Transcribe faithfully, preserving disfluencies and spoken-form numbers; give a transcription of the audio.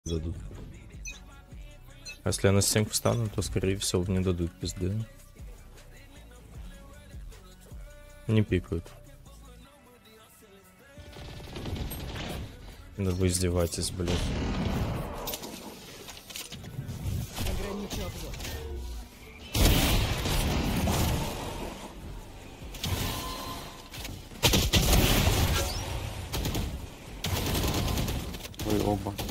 дадут. А если я на стенку встану, то скорее всего не дадут пизды. Не пикают. Да вы издеваетесь, блядь. Ограничу обзор. Вы оба.